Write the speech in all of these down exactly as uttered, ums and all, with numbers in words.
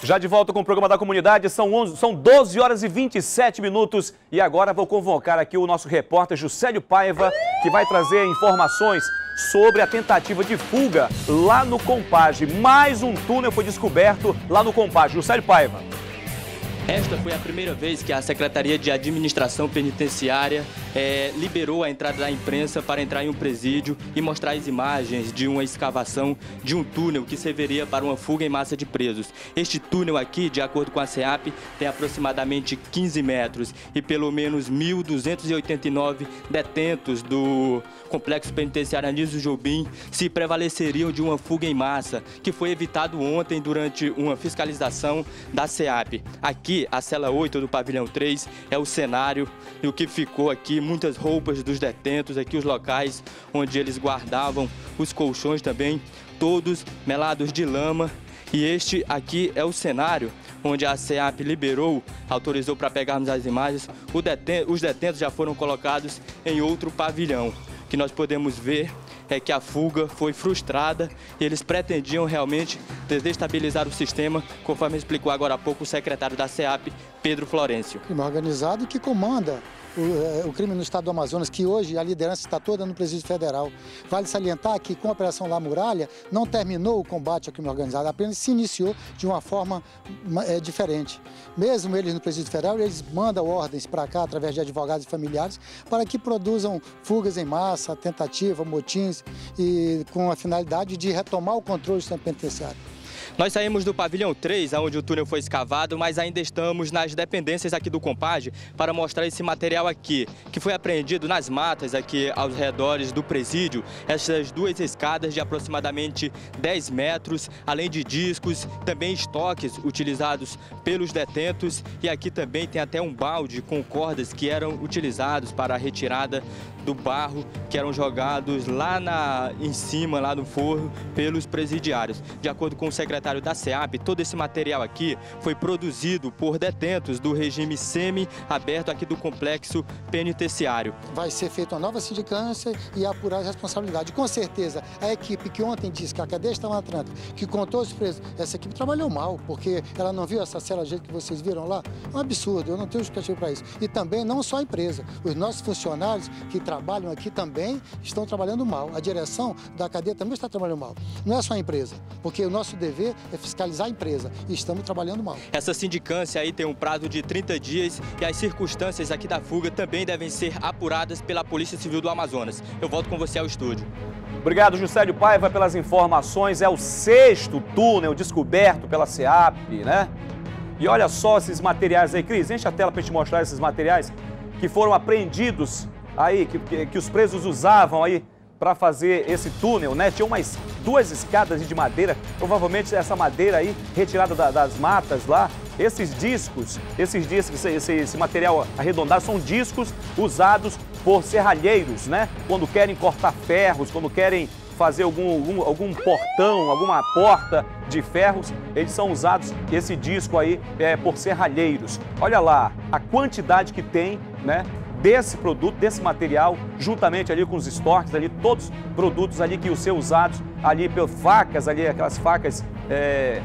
Já de volta com o programa da comunidade, são, onze, são doze horas e vinte e sete minutos e agora vou convocar aqui o nosso repórter Juscelio Paiva, que vai trazer informações sobre a tentativa de fuga lá no Compage. Mais um túnel foi descoberto lá no Compage. Juscelio Paiva. Esta foi a primeira vez que a Secretaria de Administração Penitenciária é, liberou a entrada da imprensa para entrar em um presídio e mostrar as imagens de uma escavação de um túnel que serviria para uma fuga em massa de presos. Este túnel aqui, de acordo com a SEAP, tem aproximadamente quinze metros e pelo menos mil duzentos e oitenta e nove detentos do Complexo Penitenciário Anísio Jobim se prevaleceriam de uma fuga em massa, que foi evitado ontem durante uma fiscalização da SEAP. Aqui, a cela oito do pavilhão três é o cenário e o que ficou aqui, muitas roupas dos detentos, aqui os locais onde eles guardavam os colchões também, todos melados de lama. E este aqui é o cenário onde a SEAP liberou, autorizou para pegarmos as imagens. O deten- os detentos já foram colocados em outro pavilhão. O que nós podemos ver é que a fuga foi frustrada e eles pretendiam realmente desestabilizar o sistema, conforme explicou agora há pouco o secretário da SEAP, Pedro Florencio. Crime organizado que comanda o, o crime no estado do Amazonas, que hoje a liderança está toda no Presídio Federal. Vale salientar que com a Operação La Muralha não terminou o combate ao crime organizado, apenas se iniciou de uma forma é, diferente. Mesmo eles no Presídio Federal, eles mandam ordens para cá, através de advogados e familiares, para que produzam fugas em massa, tentativa, motins, e com a finalidade de retomar o controle do sistema penitenciário. Nós saímos do pavilhão três, onde o túnel foi escavado, mas ainda estamos nas dependências aqui do Compage para mostrar esse material aqui, que foi apreendido nas matas aqui aos redores do presídio. Essas duas escadas de aproximadamente dez metros, além de discos, também estoques utilizados pelos detentos. E aqui também tem até um balde com cordas que eram utilizados para a retirada do barro, que eram jogados lá na, em cima, lá no forro, pelos presidiários. De acordo com o secretário da SEAP, todo esse material aqui foi produzido por detentos do regime semi-aberto aqui do complexo penitenciário. Vai ser feita uma nova sindicância e apurar a responsabilidade. Com certeza, a equipe que ontem disse que a cadeia estava na tranca, que contou os presos, essa equipe trabalhou mal, porque ela não viu essa cela do jeito que vocês viram lá. É um absurdo, eu não tenho justificativa para isso. E também não só a empresa, os nossos funcionários que trabalham aqui também estão trabalhando mal. A direção da cadeia também está trabalhando mal. Não é só a empresa, porque o nosso dever é fiscalizar a empresa e estamos trabalhando mal. Essa sindicância aí tem um prazo de trinta dias e as circunstâncias aqui da fuga também devem ser apuradas pela Polícia Civil do Amazonas. Eu volto com você ao estúdio. Obrigado, Juscelio Paiva, pelas informações. É o sexto túnel descoberto pela SEAP, né? E olha só esses materiais aí, Cris, enche a tela para a gente mostrar esses materiais que foram apreendidos aí, que, que, que os presos usavam aí para fazer esse túnel, né? Tinha umas duas escadas de madeira, provavelmente essa madeira aí retirada da, das matas lá. Esses discos, esses discos, esse, esse material arredondado são discos usados por serralheiros, né? Quando querem cortar ferros, quando querem fazer algum, algum, algum portão, alguma porta de ferros, eles são usados, esse disco aí, é, por serralheiros. Olha lá a quantidade que tem, né? Desse produto, desse material, juntamente ali com os estoques ali, todos produtos ali que iam ser usados ali pelas facas, ali aquelas facas, é,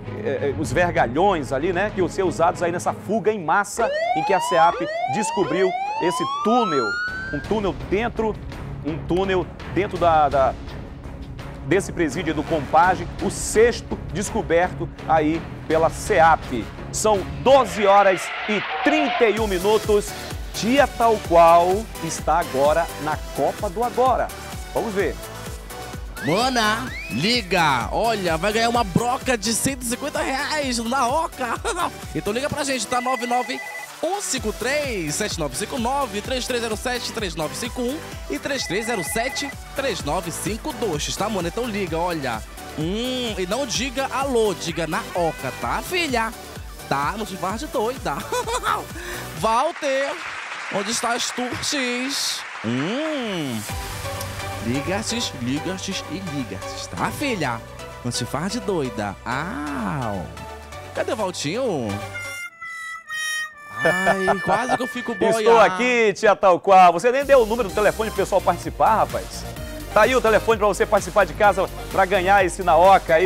é, os vergalhões ali, né, que iam ser usados aí nessa fuga em massa em que a SEAP descobriu esse túnel, um túnel dentro, um túnel dentro da, da desse presídio do Compage, o sexto descoberto aí pela SEAP. São doze horas e trinta e um minutos. Dia tal qual está agora na Copa do Agora. Vamos ver. Mona, liga! Olha, vai ganhar uma broca de cento e cinquenta reais na Oca. Então liga pra gente, tá? nove nove um cinco três sete nove cinco nove, três três zero sete três nove cinco um e três três zero sete três nove cinco dois, tá, Mona? Então liga, olha. Hum, e não diga alô, diga na Oca, tá, filha? Tá? Não te faz de doida. Walter! Onde estás tu, X? Hum. Liga-te, liga-te e liga-te, tá, filha? Não te faz de doida. Ah. Cadê o Valtinho? Ai, quase que eu fico boiado. Estou aqui, tia tal qual. Você nem deu o número do telefone pro pessoal participar, rapaz. Tá aí o telefone para você participar de casa para ganhar esse na Oca aí, ó.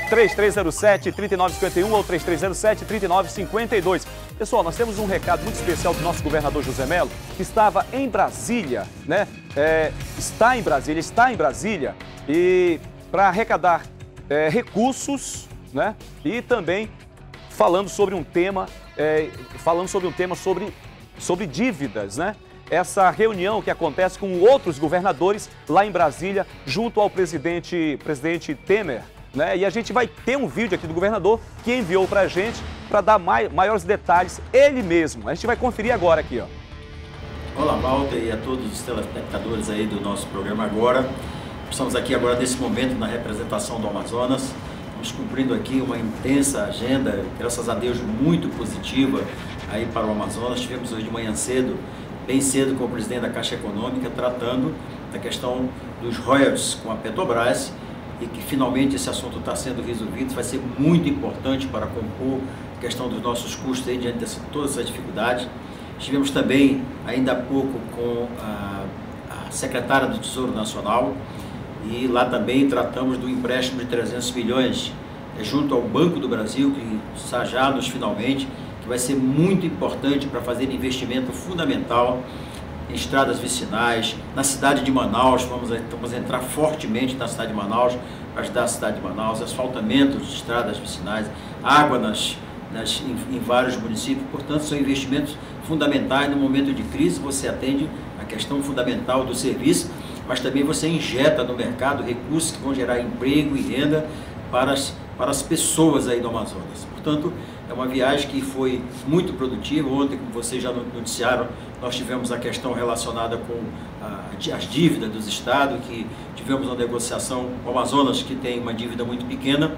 três três zero sete, três nove cinco um ou três três zero sete, três nove cinco dois. Pessoal, nós temos um recado muito especial do nosso governador José Mello, que estava em Brasília, né? É, está em Brasília, está em Brasília, e para arrecadar é, recursos, né? E também falando sobre um tema, é, falando sobre um tema sobre, sobre dívidas, né? Essa reunião que acontece com outros governadores lá em Brasília, junto ao presidente, presidente Temer, né? E a gente vai ter um vídeo aqui do governador que enviou para a gente para dar mai, maiores detalhes, ele mesmo. A gente vai conferir agora aqui, ó. Olá, Walter, e a todos os telespectadores aí do nosso programa agora. Estamos aqui agora nesse momento na representação do Amazonas. Estamos cumprindo aqui uma intensa agenda, graças a Deus, muito positiva aí para o Amazonas. Tivemos hoje de manhã cedo, bem cedo, com o presidente da Caixa Econômica, tratando da questão dos royalties com a Petrobras, e que finalmente esse assunto está sendo resolvido. Vai ser muito importante para compor a questão dos nossos custos aí diante de todas essas dificuldades. Estivemos também, ainda há pouco, com a, a secretária do Tesouro Nacional, e lá também tratamos do empréstimo de trezentos milhões junto ao Banco do Brasil, que está já nos finalmente, que vai ser muito importante para fazer investimento fundamental em estradas vicinais, na cidade de Manaus. Vamos, vamos entrar fortemente na cidade de Manaus, para ajudar a cidade de Manaus, asfaltamento de estradas vicinais, água nas, nas, em, em vários municípios. Portanto, são investimentos fundamentais. No momento de crise, você atende a questão fundamental do serviço, mas também você injeta no mercado recursos que vão gerar emprego e renda para as, para as pessoas aí do Amazonas. Portanto, é uma viagem que foi muito produtiva. Ontem, como vocês já noticiaram, nós tivemos a questão relacionada com a, as dívidas dos estados, que tivemos uma negociação com o Amazonas, que tem uma dívida muito pequena,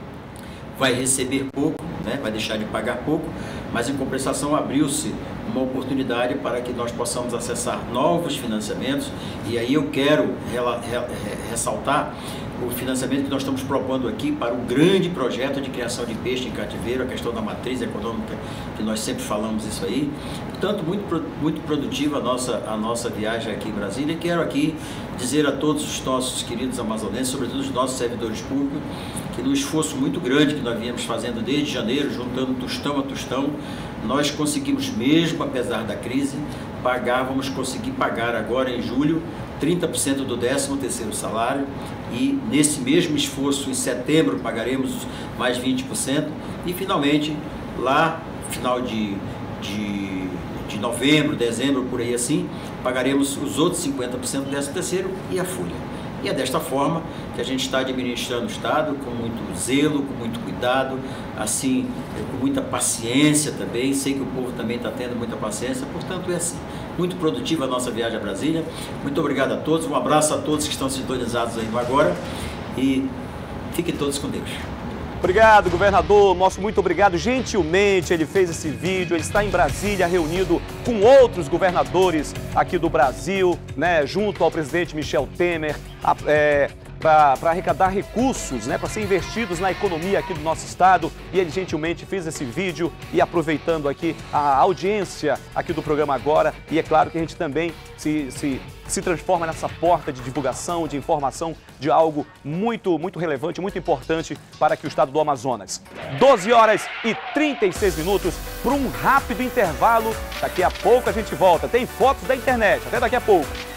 vai receber pouco, né? Vai deixar de pagar pouco, mas em compensação abriu-se uma oportunidade para que nós possamos acessar novos financiamentos. E aí eu quero rela, re, ressaltar o financiamento que nós estamos propondo aqui para o grande projeto de criação de peixe em cativeiro, a questão da matriz econômica, que nós sempre falamos isso aí. Portanto, muito, muito produtiva a nossa, a nossa viagem aqui em Brasília. E quero aqui dizer a todos os nossos queridos amazonenses, sobretudo os nossos servidores públicos, que no esforço muito grande que nós viemos fazendo desde janeiro, juntando tostão a tostão, nós conseguimos, mesmo apesar da crise, pagar, vamos conseguir pagar agora em julho trinta por cento do décimo terceiro salário, e nesse mesmo esforço em setembro pagaremos mais vinte por cento, e finalmente lá final de, de, de novembro, dezembro, por aí assim, pagaremos os outros cinquenta por cento do décimo terceiro e a folha. E é desta forma que a gente está administrando o Estado, com muito zelo, com muito cuidado, assim, com muita paciência também. Sei que o povo também está tendo muita paciência, portanto é assim. Muito produtiva a nossa viagem a Brasília. Muito obrigado a todos, um abraço a todos que estão sintonizados aí no agora, e fiquem todos com Deus. Obrigado, governador. Nosso muito obrigado. Gentilmente, ele fez esse vídeo. Ele está em Brasília, reunido com outros governadores aqui do Brasil, né, junto ao presidente Michel Temer, é, para arrecadar recursos, né, para ser investidos na economia aqui do nosso estado. E ele gentilmente fez esse vídeo, e aproveitando aqui a audiência aqui do programa agora. E é claro que a gente também se... se se transforma nessa porta de divulgação, de informação, de algo muito, muito relevante, muito importante para aqui o estado do Amazonas. doze horas e trinta e seis minutos para um rápido intervalo. Daqui a pouco a gente volta. Tem fotos da internet. Até daqui a pouco.